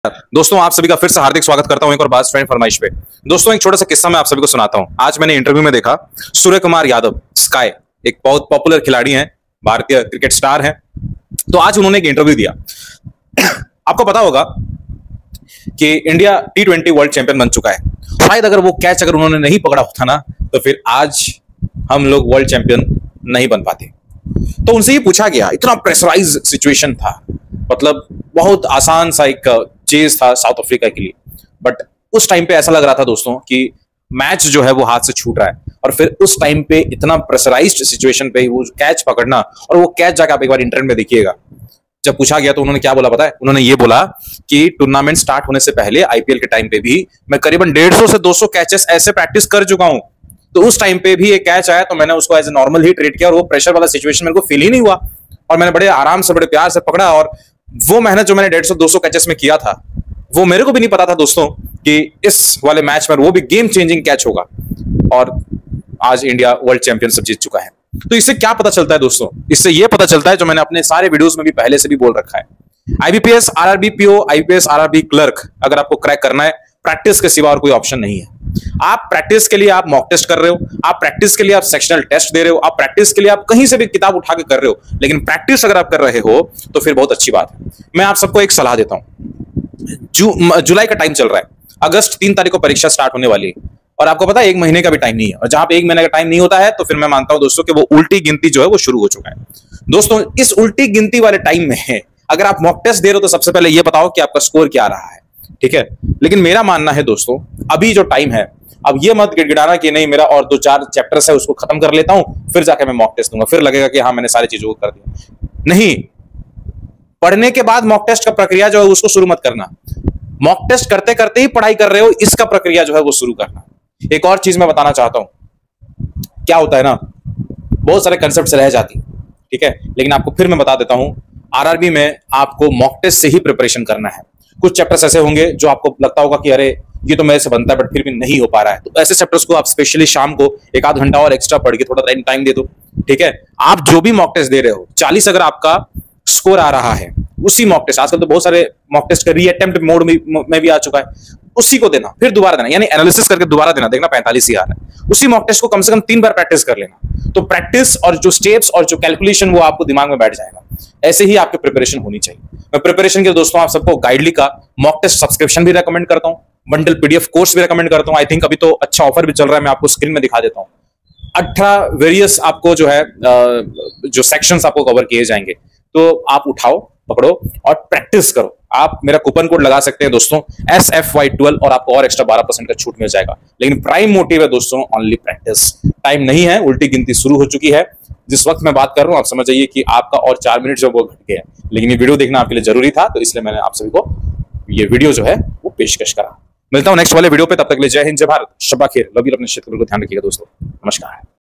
दोस्तों, आप सभी का फिर से हार्दिक स्वागत करता हूं एक और बात फ्रेंड फरमाइश पे। दोस्तों, एक छोटा सा किस्सा मैं आप सभी को सुनाता हूं। आज मैंने इंटरव्यू में देखा सूर्य कुमार यादव स्काई, एक बहुत पॉपुलर खिलाड़ी हैं, भारतीय क्रिकेट स्टार हैं। तो आज उन्होंने एक इंटरव्यू दिया। आपको पता होगा कि इंडिया T20 वर्ल्ड चैंपियन बन चुका है। शायद अगर वो कैच अगर उन्होंने नहीं पकड़ा होता ना, तो फिर आज हम लोग वर्ल्ड चैंपियन नहीं बन पाते। तो उनसे ये पूछा गया, इतना प्रेशराइज सिचुएशन था, मतलब बहुत आसान सा एक चेज था साउथ अफ्रीका के लिए। बट उस टाइम पे ऐसा लग रहा था दोस्तों कि मैच जो है वो हाथ से छूट रहा है। और फिर उस टाइम पे इतना प्रेशराइज्ड सिचुएशन पे वो कैच पकड़ना, और वो कैच जाके आप एक बार इंटरनेट में देखिएगा। जब पूछा गया तो उन्होंने क्या बोला पता है? उन्होंने ये बोला कि टूर्नामेंट स्टार्ट होने से पहले आईपीएल के टाइम पे भी मैं करीबन 150 से 200 कैचेस ऐसे प्रैक्टिस कर चुका हूं। तो उस टाइम पे भी एक कैच आया तो मैंने उसको एज ए नॉर्मल ही ट्रीट किया, और वो प्रेशर वाला सिचुएशन मेरे को फील ही नहीं हुआ, और मैंने बड़े आराम से बड़े प्यार से पकड़ा। और वो मेहनत जो मैंने 150-200 कैचेस में किया था, वो मेरे को भी नहीं पता था दोस्तों कि इस वाले मैच में वो भी गेम चेंजिंग कैच होगा। और आज इंडिया वर्ल्ड चैंपियनशिप जीत चुका है। तो इससे क्या पता चलता है दोस्तों? इससे ये पता चलता है, जो मैंने अपने सारे वीडियोस में भी पहले से भी बोल रखा है, IBPS, RRB PO, IPS, RRB clerk अगर आपको क्रैक करना है, प्रैक्टिस के सिवा और कोई ऑप्शन नहीं है। आप प्रैक्टिस के लिए आप मॉक टेस्ट कर रहे हो, आप प्रैक्टिस के लिए आप सेक्शनल टेस्ट दे रहे हो, आप प्रैक्टिस के लिए आप कहीं से भी किताब उठा के कर रहे हो, लेकिन प्रैक्टिस अगर आप कर रहे हो तो फिर बहुत अच्छी बात है। मैं आप सबको एक सलाह देता हूं। जुलाई का टाइम चल रहा है, अगस्त 3 तारीख को परीक्षा स्टार्ट होने वाली है, और आपको पता है 1 महीने का भी टाइम नहीं है। और जहां पे 1 महीने का टाइम नहीं होता है, तो फिर मैं मानता हूं दोस्तों कि वो उल्टी गिनती जो है वो शुरू हो चुका है। दोस्तों, इस उल्टी गिनती वाले टाइम में अगर आप मॉक टेस्ट दे रहे हो तो सबसे पहले ये बताओ कि आपका स्कोर क्या रहा है, ठीक है? लेकिन मेरा मानना है दोस्तों, अभी जो टाइम है, अब ये मत गिड़गिड़ाना कि नहीं मेरा और 2-4 चैप्टर्स है उसको खत्म कर लेता हूं, फिर जाके मैं मॉक टेस्ट दूंगा, फिर लगेगा कि हाँ मैंने सारी चीजों को कर दिया। नहीं, पढ़ने के बाद मॉक टेस्ट का प्रक्रिया जो है उसको शुरू मत करना। मॉक टेस्ट करते करते ही पढ़ाई कर रहे हो, इसका प्रक्रिया जो है वो शुरू करना। एक और चीज मैं बताना चाहता हूं, क्या होता है ना, बहुत सारे कंसेप्ट रह जाती है, ठीक है? लेकिन आपको फिर मैं बता देता हूं, आरआरबी में आपको मॉक टेस्ट से ही प्रिपरेशन करना है। कुछ चैप्टर्स ऐसे होंगे जो आपको लगता होगा कि अरे ये तो मेरे से बनता है, बट फिर भी नहीं हो पा रहा है, तो ऐसे चैप्टर्स को आप स्पेशली शाम को 1 आध घंटा और एक्स्ट्रा पढ़ के थोड़ा टाइम दे दो, ठीक है? आप जो भी मॉक टेस्ट दे रहे हो, 40 अगर आपका स्कोर आ रहा है, उसी मॉक टेस्ट, आजकल तो बहुत सारे मॉक टेस्ट का रीअटेम्प्ट मोड में भी आ चुका है, उसी को देना, फिर दोबारा देना, यानी एनालिसिस करके दोबारा देना, देखना 45 ही आ रहा है। उसी मॉक टेस्ट को कम से कम 3 बार प्रैक्टिस कर लेना, तो प्रैक्टिस और जो स्टेप्स और जो कैलकुलेशन वो आपको दिमाग में बैठ जाएगा। ऐसे ही आपकी प्रिपरेशन होनी चाहिए। मैं प्रिपरेशन के दोस्तों आप सबको गाइडली का मॉक टेस्ट सब्सक्रिप्शन भी रेकमेंड करता हूं, बंडल पीडीएफ कोर्स भी रेकमेंड करता हूं। आई थिंक अभी तो अच्छा ऑफर भी चल रहा है, मैं आपको स्क्रीन में दिखा देता हूं। 18 वेरियस आपको जो है जो सेक्शंस आपको कवर किए जाएंगे, तो आप उठाओ, पकड़ो और प्रैक्टिस करो। आप मेरा कूपन कोड लगा सकते हैं दोस्तों SFY12, और आपको और एक्स्ट्रा 12% का छूट मिल जाएगा। लेकिन प्राइम मोटिव है दोस्तों ओनली प्रैक्टिस। टाइम नहीं है, उल्टी गिनती शुरू हो चुकी है। जिस वक्त मैं बात कर रहा हूं आप समझ जाइए कि आपका और 4 मिनट जो वो घट गया, लेकिन ये वीडियो देखना आपके लिए जरूरी था, तो इसलिए मैंने आप सभी को ये वीडियो जो है वो पेशकश करा। मिलता हूं नेक्स्ट वाले वीडियो पे, तब तक के लिए जय हिंद, जय भारत, शब्बा खैर। लव यू, अपने क्षेत्र को ध्यान रखिएगा दोस्तों। नमस्कार।